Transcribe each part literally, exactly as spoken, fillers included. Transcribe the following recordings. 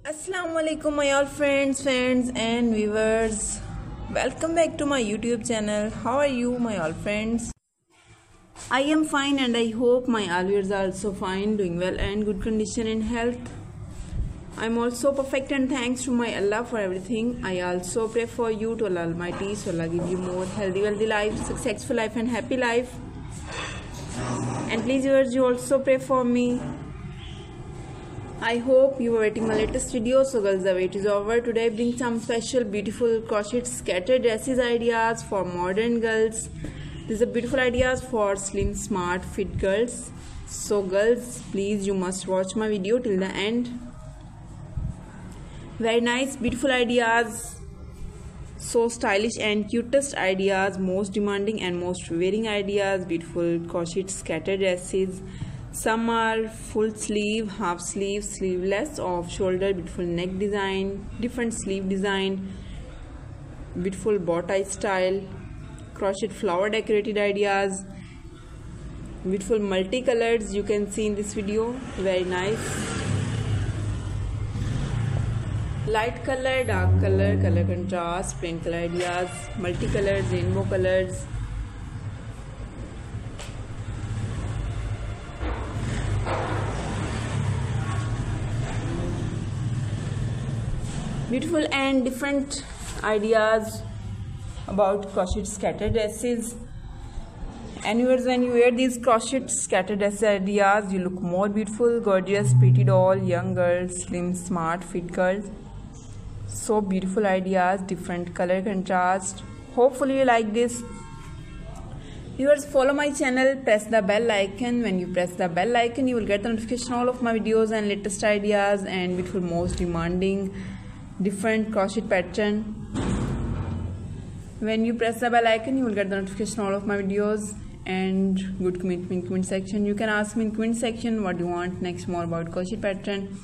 Assalamu alaikum my all friends friends and viewers. Welcome back to my YouTube channel. How are you my all friends? I am fine and I hope my all viewers are also fine, doing well and good condition and health. I am also perfect and thanks to my Allah for everything. I also pray for you to Allah Almighty, so Allah give you more healthy, wealthy life, successful life and happy life. And please viewers, you also pray for me. I hope you are waiting my latest video. So girls, the wait is over. Today I bring some special beautiful crochet scattered dresses ideas for modern girls. These are beautiful ideas for slim smart fit girls. So girls, please you must watch my video till the end. Very nice beautiful ideas, so stylish and cutest ideas, most demanding and most wearing ideas. Beautiful crochet scattered dresses. Some are full sleeve, half sleeve, sleeveless, off shoulder, beautiful neck design, different sleeve design, beautiful bow tie style, crochet flower decorated ideas, beautiful multicolors you can see in this video. Very nice. Light color, dark color, color contrast, plain color ideas, multicolors, rainbow colors. Beautiful and different ideas about crochet scattered dresses. And viewers, when you wear these crochet scattered dress ideas, you look more beautiful, gorgeous, pretty doll, young girls, slim, smart, fit girls. So beautiful ideas, different color contrast. Hopefully you like this. Viewers, follow my channel, press the bell icon. When you press the bell icon, you will get the notification all of my videos and latest ideas and beautiful, most demanding, different crochet pattern. When you press the bell icon, you will get the notification all of my videos and good comment in comment section. You can ask me in comment section what you want next more about crochet pattern.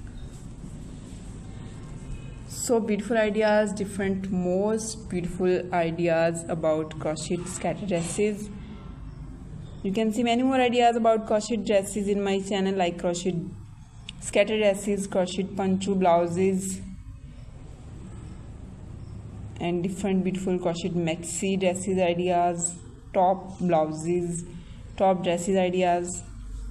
So beautiful ideas, different most beautiful ideas about crochet scattered dresses. You can see many more ideas about crochet dresses in my channel, like crochet scattered dresses, crochet panchu blouses, and different beautiful crochet maxi dresses ideas, top blouses, top dresses ideas.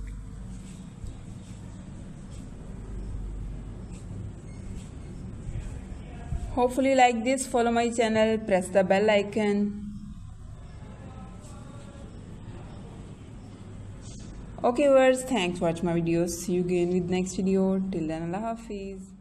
Hopefully you like this. Follow my channel, press the bell icon. Okay viewers, thanks for watching my videos. See you again with next video. Till then, Allah Hafiz.